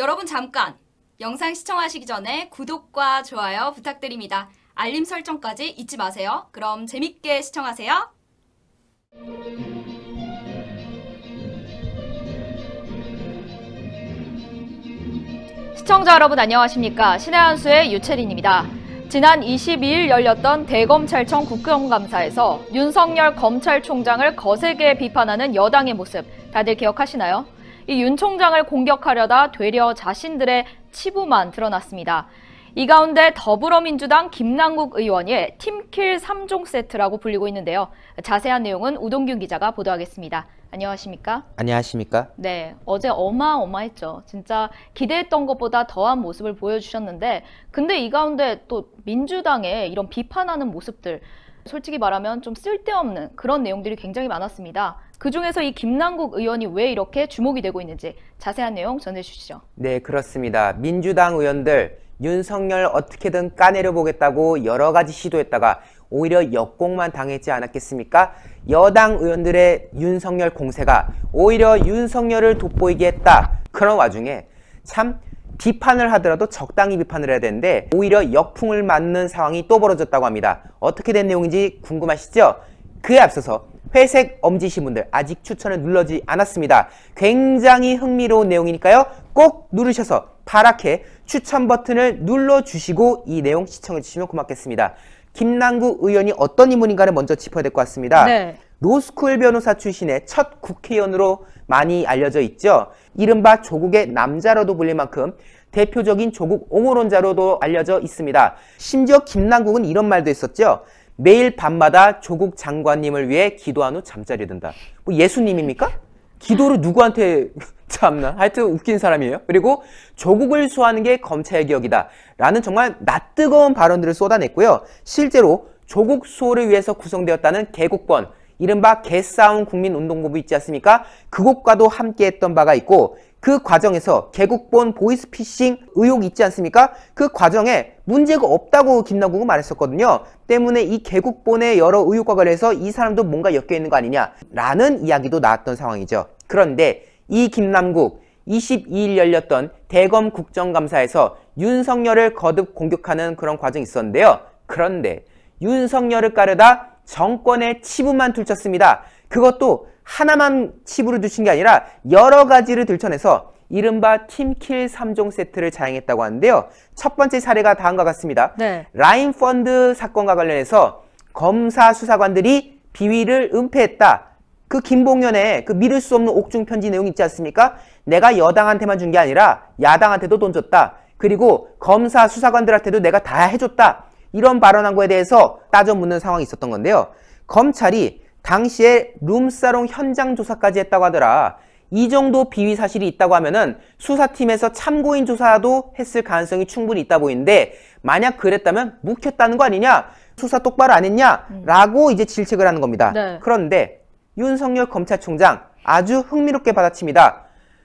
여러분 잠깐! 영상 시청하시기 전에 구독과 좋아요 부탁드립니다. 알림 설정까지 잊지 마세요. 그럼 재밌게 시청하세요. 시청자 여러분 안녕하십니까? 신의 한수의 유채린입니다. 지난 22일 열렸던 대검찰청 국정감사에서 윤석열 검찰총장을 거세게 비판하는 여당의 모습 다들 기억하시나요? 이 윤 총장을 공격하려다 되려 자신들의 치부만 드러났습니다. 이 가운데 더불어민주당 김남국 의원이 팀킬 3종 세트라고 불리고 있는데요. 자세한 내용은 우동균 기자가 보도하겠습니다. 안녕하십니까? 안녕하십니까? 네, 어제 어마어마했죠. 진짜 기대했던 것보다 더한 모습을 보여주셨는데 근데 이 가운데 또 민주당의 이런 비판하는 모습들 솔직히 말하면 좀 쓸데없는 그런 내용들이 굉장히 많았습니다. 그중에서 이 김남국 의원이 왜 이렇게 주목이 되고 있는지 자세한 내용 전해주시죠. 네, 그렇습니다. 민주당 의원들 윤석열 어떻게든 까내려 보겠다고 여러 가지 시도했다가 오히려 역공만 당했지 않았겠습니까? 여당 의원들의 윤석열 공세가 오히려 윤석열을 돋보이게 했다. 그런 와중에 참 비판을 하더라도 적당히 비판을 해야 되는데 오히려 역풍을 맞는 상황이 또 벌어졌다고 합니다. 어떻게 된 내용인지 궁금하시죠? 그에 앞서서 회색 엄지신분들 아직 추천을 눌러지 않았습니다. 굉장히 흥미로운 내용이니까요. 꼭 누르셔서 파랗게 추천 버튼을 눌러주시고 이 내용 시청해주시면 고맙겠습니다. 김남국 의원이 어떤 인물인가를 먼저 짚어야 될 것 같습니다. 네. 로스쿨 변호사 출신의 첫 국회의원으로 많이 알려져 있죠. 이른바 조국의 남자로도 불릴 만큼 대표적인 조국 옹호론자로도 알려져 있습니다. 심지어 김남국은 이런 말도 했었죠. 매일 밤마다 조국 장관님을 위해 기도한 후 잠자리에 든다. 뭐 예수님입니까? 기도를 누구한테 참나? 하여튼 웃긴 사람이에요. 그리고 조국을 수호하는 게 검찰개혁이다 라는 정말 낯뜨거운 발언들을 쏟아냈고요. 실제로 조국 수호를 위해서 구성되었다는 개국본, 이른바 개싸움 국민운동본부 있지 않습니까? 그것과도 함께했던 바가 있고 그 과정에서 개국본 보이스피싱 의혹이 있지 않습니까? 그 과정에 문제가 없다고 김남국은 말했었거든요. 때문에 이 개국본의 여러 의혹과 관련해서 이 사람도 뭔가 엮여있는 거 아니냐라는 이야기도 나왔던 상황이죠. 그런데 이 김남국 22일 열렸던 대검 국정감사에서 윤석열을 거듭 공격하는 그런 과정이 있었는데요. 그런데 윤석열을 까려다 정권의 치부만 들쳤습니다. 그것도 하나만 치부를 두신 게 아니라 여러 가지를 들춰내서 이른바 팀킬 3종 세트를 자행했다고 하는데요. 첫 번째 사례가 다음과 같습니다. 네. 라인펀드 사건과 관련해서 검사 수사관들이 비위를 은폐했다. 그 김봉현의 그 믿을 수 없는 옥중 편지 내용 있지 않습니까? 내가 여당한테만 준 게 아니라 야당한테도 돈 줬다. 그리고 검사 수사관들한테도 내가 다 해줬다. 이런 발언한 거에 대해서 따져 묻는 상황이 있었던 건데요. 검찰이 당시에 룸사롱 현장 조사까지 했다고 하더라. 이 정도 비위 사실이 있다고 하면은 수사팀에서 참고인 조사도 했을 가능성이 충분히 있다 보이는데 만약 그랬다면 묵혔다는 거 아니냐? 수사 똑바로 안 했냐? 라고 이제 질책을 하는 겁니다. 네. 그런데 윤석열 검찰총장 아주 흥미롭게 받아칩니다.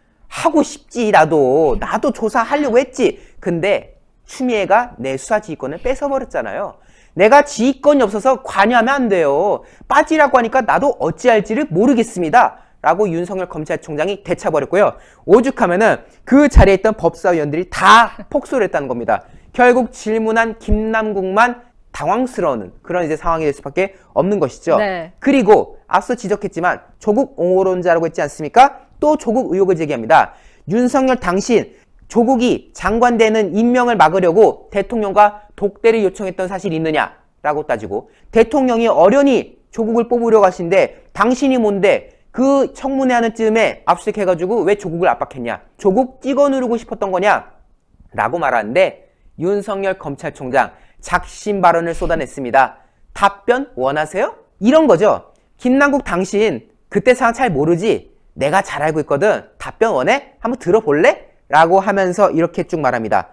하고 싶지 나도 조사하려고 했지. 근데 추미애가 내 수사 지휘권을 뺏어버렸잖아요. 내가 지휘권이 없어서 관여하면 안 돼요. 빠지라고 하니까 나도 어찌할지를 모르겠습니다. 라고 윤석열 검찰총장이 되차버렸고요. 오죽하면은 그 자리에 있던 법사위원들이 다 폭소를 했다는 겁니다. 결국 질문한 김남국만 당황스러운 그런 이제 상황이 될 수밖에 없는 것이죠. 네. 그리고 앞서 지적했지만 조국 옹호론자라고 했지 않습니까? 또 조국 의혹을 제기합니다. 윤석열 당신 조국이 장관 되는 임명을 막으려고 대통령과 독대를 요청했던 사실이 있느냐라고 따지고 대통령이 어련히 조국을 뽑으려고 하시는데 당신이 뭔데 그 청문회 하는 쯤에 압수수색해가지고 왜 조국을 압박했냐? 조국 찍어 누르고 싶었던 거냐? 라고 말하는데 윤석열 검찰총장 작심 발언을 쏟아냈습니다. 답변 원하세요? 이런 거죠. 김남국 당신 그때 상황 잘 모르지? 내가 잘 알고 있거든. 답변 원해? 한번 들어볼래? 라고 하면서 이렇게 쭉 말합니다.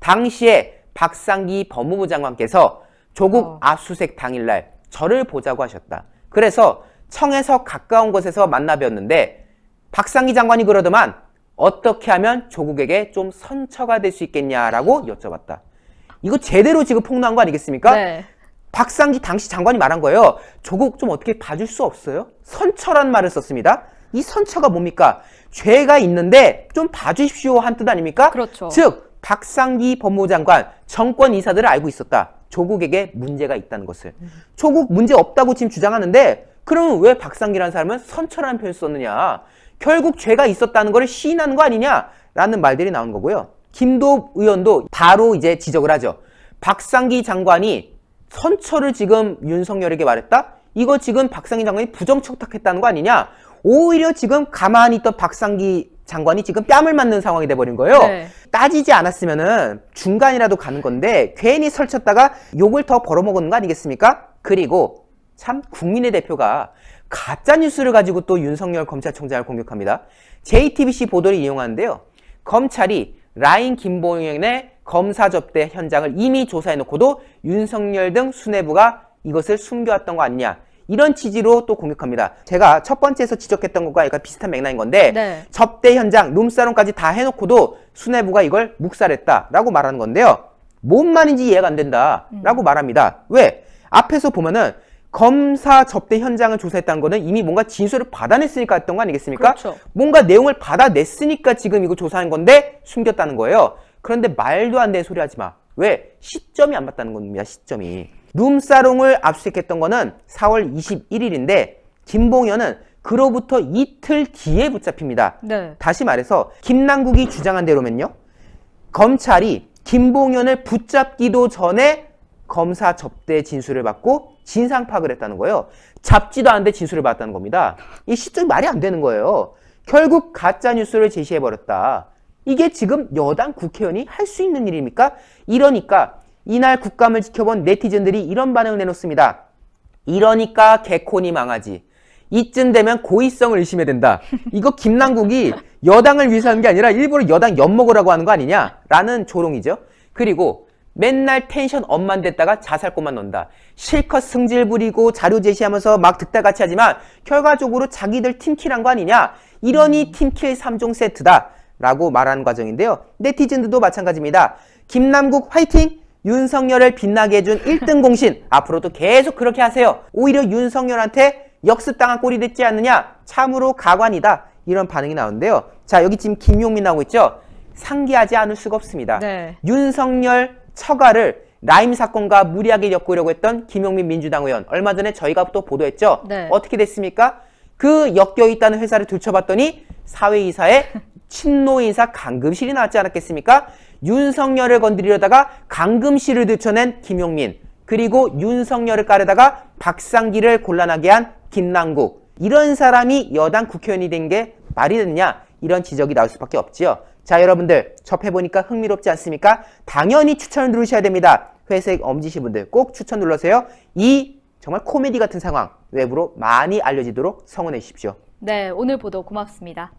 당시에 박상기 법무부 장관께서 조국 압수수색 당일날 저를 보자고 하셨다. 그래서 청에서 가까운 곳에서 만나 뵀는데 박상기 장관이 그러더만 어떻게 하면 조국에게 좀 선처가 될 수 있겠냐라고 여쭤봤다. 이거 제대로 지금 폭로한 거 아니겠습니까? 네. 박상기 당시 장관이 말한 거예요. 조국 좀 어떻게 봐줄 수 없어요? 선처란 말을 썼습니다. 이 선처가 뭡니까? 죄가 있는데 좀 봐주십시오 한 뜻 아닙니까? 그렇죠. 즉 박상기 법무부 장관 정권 이사들을 알고 있었다. 조국에게 문제가 있다는 것을. 조국 문제 없다고 지금 주장하는데 그러면 왜 박상기라는 사람은 선처라는 표현을 썼느냐. 결국 죄가 있었다는 것을 시인하는 거 아니냐라는 말들이 나오는 거고요. 김도읍 의원도 바로 이제 지적을 하죠. 박상기 장관이 선처를 지금 윤석열에게 말했다? 이거 지금 박상기 장관이 부정청탁했다는 거 아니냐? 오히려 지금 가만히 있던 박상기 장관이 지금 뺨을 맞는 상황이 돼버린 거예요. 네. 따지지 않았으면은 중간이라도 가는 건데 괜히 설쳤다가 욕을 더 벌어먹는 거 아니겠습니까? 그리고 참 국민의 대표가 가짜뉴스를 가지고 또 윤석열 검찰총장을 공격합니다. JTBC 보도를 이용하는데요. 검찰이 라인 김봉현의 검사 접대 현장을 이미 조사해놓고도 윤석열 등 수뇌부가 이것을 숨겨왔던 거 아니냐. 이런 취지로 또 공격합니다. 제가 첫 번째에서 지적했던 것과 약간 비슷한 맥락인 건데 네. 접대 현장, 룸사롱까지 다 해놓고도 수뇌부가 이걸 묵살했다라고 말하는 건데요. 뭔 말인지 이해가 안 된다라고 말합니다. 왜? 앞에서 보면은 검사 접대 현장을 조사했다는 거는 이미 뭔가 진술을 받아냈으니까 했던 거 아니겠습니까? 그렇죠. 뭔가 내용을 받아냈으니까 지금 이거 조사한 건데 숨겼다는 거예요. 그런데 말도 안 되는 소리 하지 마. 왜? 시점이 안 맞다는 겁니다. 시점이. 룸사롱을 압수수색했던 거는 4월 21일인데 김봉현은 그로부터 이틀 뒤에 붙잡힙니다. 네. 다시 말해서 김남국이 주장한 대로면요. 검찰이 김봉현을 붙잡기도 전에 검사 접대 진술을 받고 진상 파악을 했다는 거예요. 잡지도 않는데 진술을 받았다는 겁니다. 이 시점이 말이 안 되는 거예요. 결국 가짜뉴스를 제시해버렸다. 이게 지금 여당 국회의원이 할 수 있는 일입니까? 이러니까 이날 국감을 지켜본 네티즌들이 이런 반응을 내놓습니다. 이러니까 개콘이 망하지. 이쯤 되면 고의성을 의심해야 된다. 이거 김남국이 여당을 위해서 하는 게 아니라 일부러 여당 엿먹으라고 하는 거 아니냐라는 조롱이죠. 그리고 맨날 텐션 업만 됐다가 자살골만 넣는다. 실컷 승질 부리고 자료 제시하면서 막 득달 같이 하지만 결과적으로 자기들 팀킬한 거 아니냐. 이러니 팀킬 3종 세트다 라고 말하는 과정인데요. 네티즌들도 마찬가지입니다. 김남국 화이팅! 윤석열을 빛나게 해준 1등 공신 앞으로도 계속 그렇게 하세요. 오히려 윤석열한테 역습당한 꼴이 됐지 않느냐. 참으로 가관이다. 이런 반응이 나오는데요. 자, 여기 지금 김용민 나오고 있죠. 상기하지 않을 수가 없습니다. 네. 윤석열 처가를 라임 사건과 무리하게 엮으려고 했던 김용민 민주당 의원. 얼마 전에 저희가 또 보도했죠. 네. 어떻게 됐습니까? 그 엮여있다는 회사를 들춰봤더니 사회이사에 친노인사 강금실이 나왔지 않았겠습니까? 윤석열을 건드리려다가 강금실을 들춰낸 김용민, 그리고 윤석열을 까려다가 박상기를 곤란하게 한 김남국. 이런 사람이 여당 국회의원이 된 게 말이 됐냐? 이런 지적이 나올 수밖에 없지요. 자, 여러분들 접해보니까 흥미롭지 않습니까? 당연히 추천을 누르셔야 됩니다. 회색 엄지시분들 꼭 추천 눌러주세요. 이 정말 코미디 같은 상황 외부로 많이 알려지도록 성원해 주십시오. 네, 오늘 보도 고맙습니다.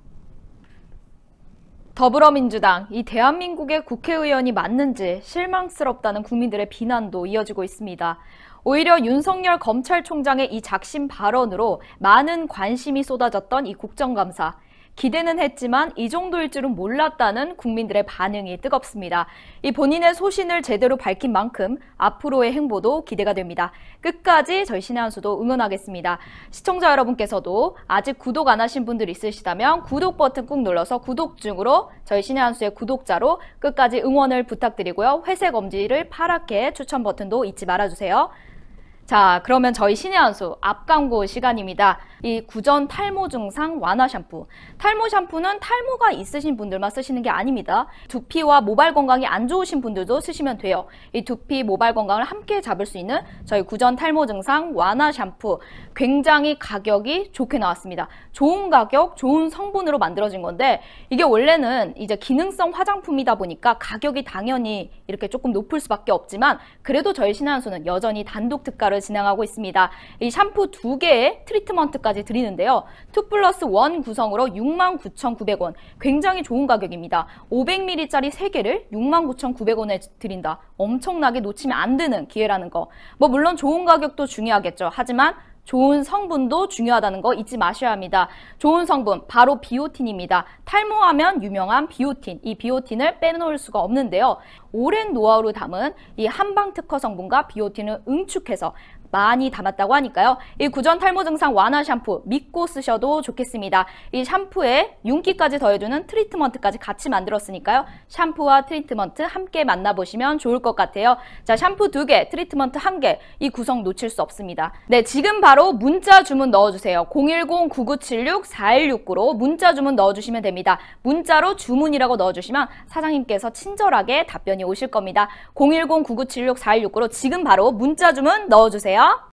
더불어민주당, 이 대한민국의 국회의원이 맞는지 실망스럽다는 국민들의 비난도 이어지고 있습니다. 오히려 윤석열 검찰총장의 이 작심 발언으로 많은 관심이 쏟아졌던 이 국정감사. 기대는 했지만 이 정도일 줄은 몰랐다는 국민들의 반응이 뜨겁습니다. 이 본인의 소신을 제대로 밝힌 만큼 앞으로의 행보도 기대가 됩니다. 끝까지 저희 신의 한 수도 응원하겠습니다. 시청자 여러분께서도 아직 구독 안 하신 분들 있으시다면 구독 버튼 꾹 눌러서 구독 중으로 저희 신의 한 수의 구독자로 끝까지 응원을 부탁드리고요. 회색 엄지를 파랗게 추천 버튼도 잊지 말아주세요. 자, 그러면 저희 신의 한 수 앞 광고 시간입니다. 이 구전 탈모 증상 완화 샴푸. 탈모 샴푸는 탈모가 있으신 분들만 쓰시는 게 아닙니다. 두피와 모발 건강이 안 좋으신 분들도 쓰시면 돼요. 이 두피, 모발 건강을 함께 잡을 수 있는 저희 구전 탈모 증상 완화 샴푸. 굉장히 가격이 좋게 나왔습니다. 좋은 가격, 좋은 성분으로 만들어진 건데 이게 원래는 이제 기능성 화장품이다 보니까 가격이 당연히 이렇게 조금 높을 수밖에 없지만 그래도 저희 신의 한 수는 여전히 단독 특가를 진행하고 있습니다. 이 샴푸 2개의 트리트먼트까지 드리는데요. 2+1 구성으로 69,900원. 굉장히 좋은 가격입니다. 500ml짜리 3개를 69,900원에 드린다. 엄청나게 놓치면 안 되는 기회라는 거. 뭐 물론 좋은 가격도 중요하겠죠. 하지만 좋은 성분도 중요하다는 거 잊지 마셔야 합니다. 좋은 성분 바로 비오틴입니다. 탈모하면 유명한 비오틴. 이 비오틴을 빼놓을 수가 없는데요. 오랜 노하우를 담은 이 한방 특허 성분과 비오틴을 응축해서 많이 담았다고 하니까요. 이 구전 탈모 증상 완화 샴푸 믿고 쓰셔도 좋겠습니다. 이 샴푸에 윤기까지 더해주는 트리트먼트까지 같이 만들었으니까요. 샴푸와 트리트먼트 함께 만나보시면 좋을 것 같아요. 자, 샴푸 2개, 트리트먼트 1개, 이 구성 놓칠 수 없습니다. 네, 지금 바로 문자 주문 넣어주세요. 010-9976-4169로 문자 주문 넣어주시면 됩니다. 문자로 주문이라고 넣어주시면 사장님께서 친절하게 답변이 오실 겁니다. 010-9976-4169로 지금 바로 문자 주문 넣어주세요.